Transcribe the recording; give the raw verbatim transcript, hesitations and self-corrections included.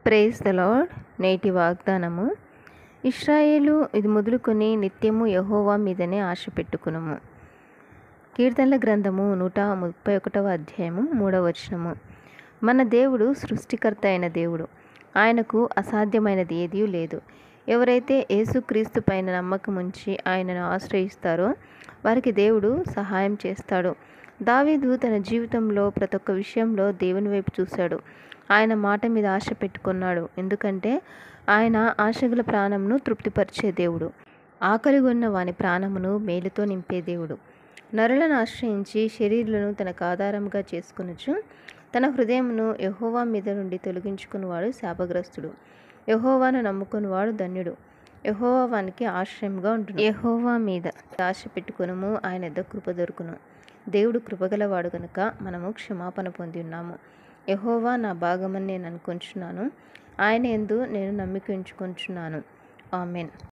Praise the lord. నేటి వాగ్దానము, ఇశ్రాయేలు ఇది మొదలుకొని నిత్యము యెహోవా మీదనే ఆశ పెట్టుకునుము. కీర్తనల గ్రంథము నూట ముప్పై ఒకటవ అధ్యాయము మూడవ వచనము. మన దేవుడు సృష్టికర్త అయిన దేవుడు, ఆయనకు అసాధ్యమైనది ఏదీ లేదు. ఎవరైతే యేసుక్రీస్తు పైన నమ్మకం ఉంచి ఆయనను ఆశ్రయిస్తారో వారికి దేవుడు సహాయం చేస్తాడు. దావీదు తన జీవితంలో ప్రతి ఒక్క విషయంలో దేవుని వైపు చూశాడు. ఆయన మాట మీద ఆశ పెట్టుకున్నాడు. ఎందుకంటే ఆయన ఆశగల ప్రాణమును తృప్తిపరిచే దేవుడు, ఆకలిగొన్న వాని ప్రాణమును మేలుతో నింపే దేవుడు. నరులను ఆశ్రయించి శరీరులను తనకు ఆధారంగా చేసుకొనుచు తన హృదయమును యెహోవా మీద నుండి తొలగించుకునివాడు శాపగ్రస్తుడు. యెహోవాను నమ్ముకునివాడు ధన్యుడు. యెహోవా వానికి ఆశ్రయంగా ఉంటును. యెహోవా మీద ఆశ పెట్టుకునుము, ఆయన యొద్ద కృప దొరుకును. దేవుడు కృపగలవాడు కనుక మనము క్షమాపణ పొంది ఉన్నాము. యెహోవా నా భాగమని నేను అనుకొంచున్నాను. ఆయన యందు నేను నమ్మిక ఉంచుకొంచున్నాను. ఆమెన్.